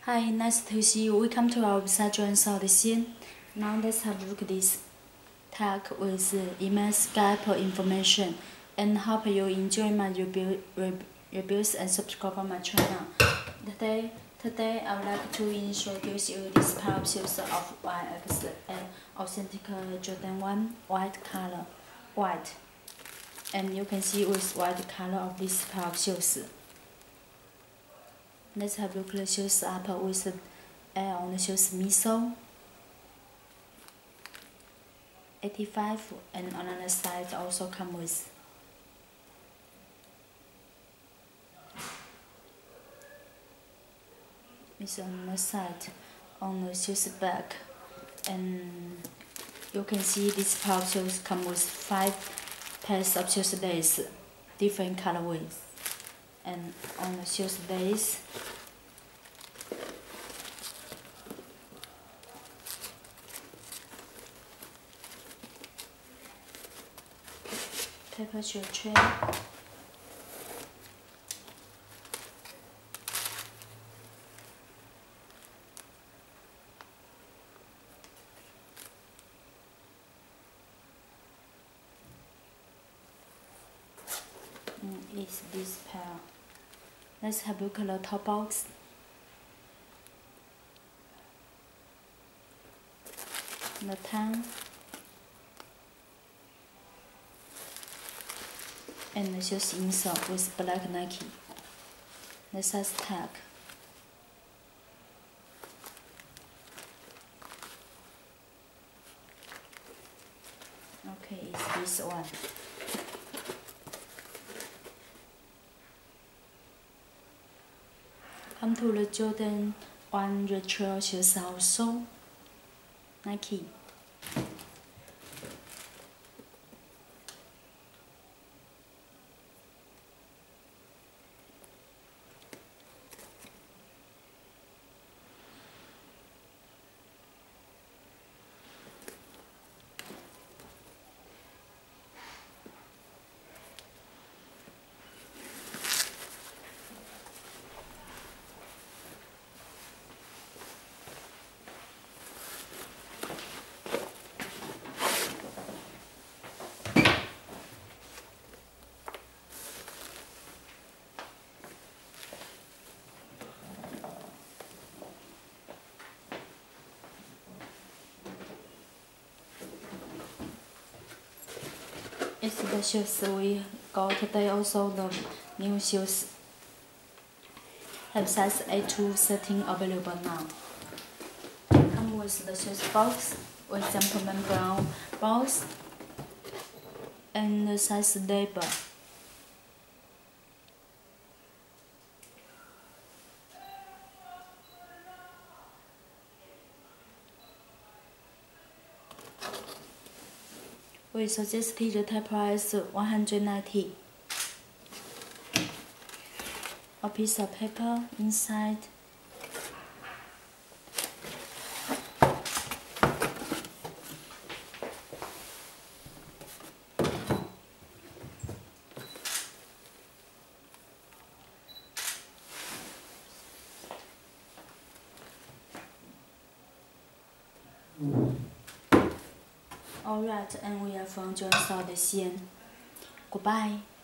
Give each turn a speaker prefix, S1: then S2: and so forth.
S1: Hi, nice to see you. Welcome to our website, Join Southeast. Now let's have a look at this tag with email Skype information and hope you enjoy my reviews and subscribe on my channel. Today I would like to introduce you this pair of shoes of YX and authentic Jordan 1 white. And you can see with white color of this pair of shoes. Let's have a look at the shoes up with air on the shoes midsole 85, and on the side also come with on the side on the shoes back, and you can see this pair of shoes come with 5 pairs of shoes lace, different colorways, and on the shoes lace paper shoe tray, is this pair. Let's have a look at the top box. The tongue and the shoes insole with black Nike. The size tag. Okay, it's this one. Come to the Jordan 1 retro shoes also. Nike. It's the shoes we got today. Also the new shoes have size 8 to 13 available now. Come with the shoes box with gentleman brown box and the size label. We suggested retail price 190. A piece of paper inside. Alright, and we are from Join Southeast. Goodbye.